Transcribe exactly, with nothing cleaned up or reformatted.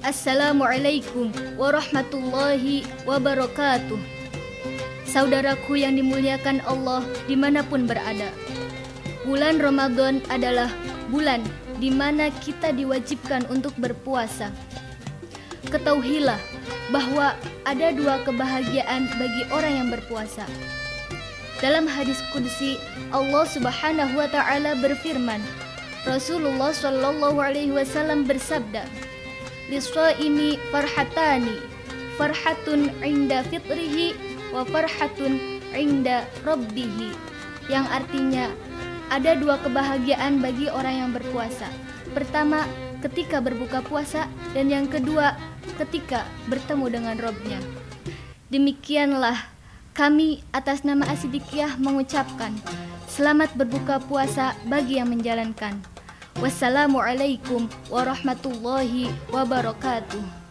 Assalamualaikum warahmatullahi wabarakatuh. Saudaraku yang dimuliakan Allah dimanapun berada, bulan Ramadan adalah bulan di mana kita diwajibkan untuk berpuasa. Ketahuilah bahwa ada dua kebahagiaan bagi orang yang berpuasa. Dalam hadis qudsi, Allah Subhanahu wa taala berfirman, Rasulullah Shallallahu alaihi wasallam bersabda, "Lis-shaimi farhatani, farhatun 'inda fitrihi wa farhatun 'inda rabbih." Yang artinya ada dua kebahagiaan bagi orang yang berpuasa. Pertama, ketika berbuka puasa, dan yang kedua, ketika bertemu dengan Rabb-Nya. Demikianlah kami atas nama As-Siddiqiyah mengucapkan selamat berbuka puasa bagi yang menjalankan. Wassalamualaikum warahmatullahi wabarakatuh.